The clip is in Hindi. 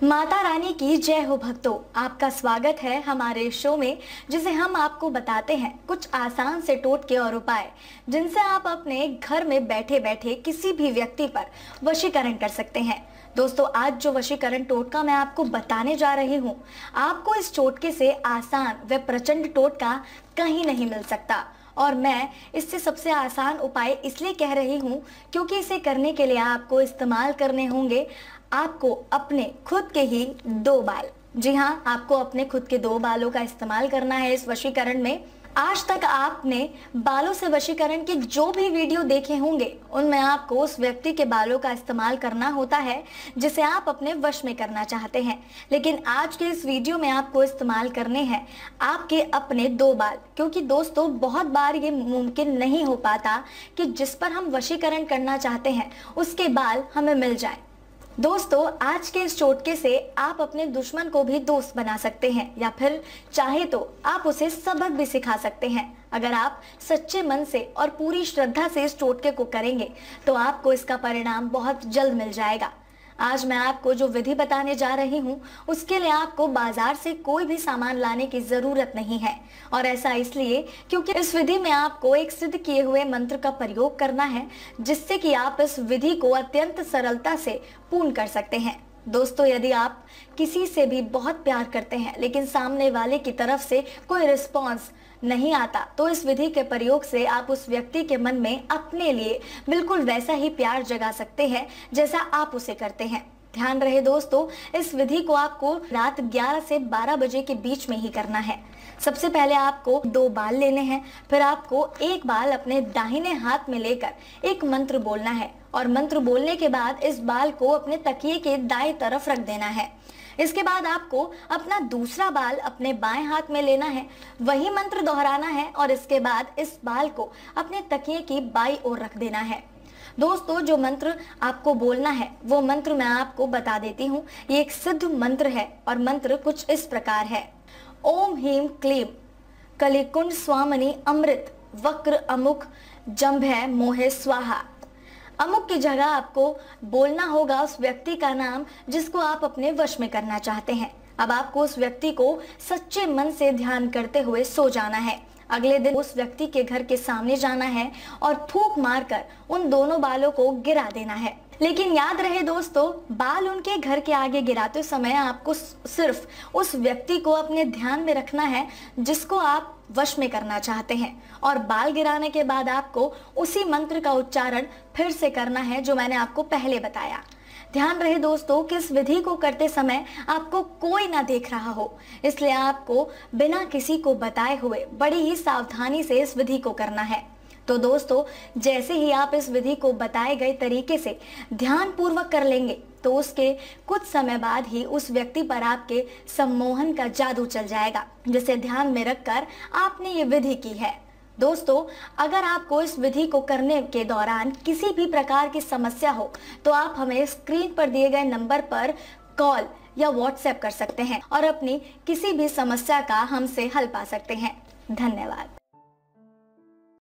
माता रानी की जय हो भक्तों, आपका स्वागत है हमारे शो में, जिसे हम आपको बताते हैं कुछ आसान से टोटके और उपाय जिनसे आप अपने घर में बैठे बैठे किसी भी व्यक्ति पर वशीकरण कर सकते हैं। दोस्तों, आज जो वशीकरण टोटका मैं आपको बताने जा रही हूँ, आपको इस टोटके से आसान व प्रचंड टोटका कहीं नहीं मिल सकता। और मैं इससे सबसे आसान उपाय इसलिए कह रही हूँ क्योंकि इसे करने के लिए आपको इस्तेमाल करने होंगे आपको अपने खुद के ही 2 बाल। जी हाँ, आपको अपने खुद के 2 बालों का इस्तेमाल करना है इस वशीकरण में। आज तक आपने बालों से वशीकरण के जो भी वीडियो देखे होंगे, उनमें आपको उस व्यक्ति के बालों का इस्तेमाल करना होता है जिसे आप अपने वश में करना चाहते हैं। लेकिन आज के इस वीडियो में आपको इस्तेमाल करने हैं आपके अपने 2 बाल, क्योंकि दोस्तों बहुत बार ये मुमकिन नहीं हो पाता कि जिस पर हम वशीकरण करना चाहते हैं उसके बाल हमें मिल जाए। दोस्तों, आज के इस टोटके से आप अपने दुश्मन को भी दोस्त बना सकते हैं, या फिर चाहे तो आप उसे सबक भी सिखा सकते हैं। अगर आप सच्चे मन से और पूरी श्रद्धा से इस टोटके को करेंगे तो आपको इसका परिणाम बहुत जल्द मिल जाएगा। आज मैं आपको जो विधि बताने जा रही हूँ उसके लिए आपको बाजार से कोई भी सामान लाने की जरूरत नहीं है, और ऐसा इसलिए क्योंकि इस विधि में आपको एक सिद्ध किए हुए मंत्र का प्रयोग करना है, जिससे कि आप इस विधि को अत्यंत सरलता से पूर्ण कर सकते हैं। दोस्तों, यदि आप किसी से भी बहुत प्यार करते हैं लेकिन सामने वाले की तरफ से कोई रिस्पॉन्स नहीं आता, तो इस विधि के प्रयोग से आप उस व्यक्ति के मन में अपने लिए बिल्कुल वैसा ही प्यार जगा सकते हैं जैसा आप उसे करते हैं। ध्यान रहे दोस्तों, इस विधि को आपको रात 11 से 12 बजे के बीच में ही करना है। सबसे पहले आपको 2 बाल लेने हैं, फिर आपको एक बाल अपने दाहिने हाथ में लेकर एक मंत्र बोलना है, और मंत्र बोलने के बाद इस बाल को अपने तकिए के दाएं तरफ रख देना है। इसके बाद आपको अपना दूसरा बाल अपने बाएं हाथ में लेना है, वही मंत्र दोहराना है, और इसके बाद इस बाल को अपने तकिए की बाईं ओर रख देना है। दोस्तों, जो मंत्र आपको बोलना है वो मंत्र मैं आपको बता देती हूँ। ये एक सिद्ध मंत्र है और मंत्र कुछ इस प्रकार है। ओम ह्रीं क्लीं कलिकुंड स्वामिनी अमृत वक्र अमुक जंभय मोहे स्वाहा। अमुक की जगह आपको बोलना होगा उस व्यक्ति का नाम जिसको आप अपने वश में करना चाहते हैं। अब आपको उस व्यक्ति को सच्चे मन से ध्यान करते हुए सो जाना है। अगले दिन उस व्यक्ति के घर के सामने जाना है और थूक मारकर उन दोनों बालों को गिरा देना है। लेकिन याद रहे दोस्तों, बाल उनके घर के आगे गिराते समय आपको सिर्फ उस व्यक्ति को अपने ध्यान में रखना है जिसको आप वश में करना चाहते हैं, और बाल गिराने के बाद आपको उसी मंत्र का उच्चारण फिर से करना है जो मैंने आपको पहले बताया। ध्यान रहे दोस्तों कि इस विधि को करते समय आपको कोई ना देख रहा हो, इसलिए आपको बिना किसी को बताए हुए बड़ी ही सावधानी से इस विधि को करना है। तो दोस्तों, जैसे ही आप इस विधि को बताए गए तरीके से ध्यान पूर्वक कर लेंगे तो उसके कुछ समय बाद ही उस व्यक्ति पर आपके सम्मोहन का जादू चल जाएगा, जिसे ध्यान में रखकर आपने ये विधि की है। दोस्तों, अगर आपको इस विधि को करने के दौरान किसी भी प्रकार की समस्या हो तो आप हमें स्क्रीन पर दिए गए नंबर पर कॉल या व्हाट्सएप कर सकते हैं और अपनी किसी भी समस्या का हमसे हल पा सकते हैं। धन्यवाद।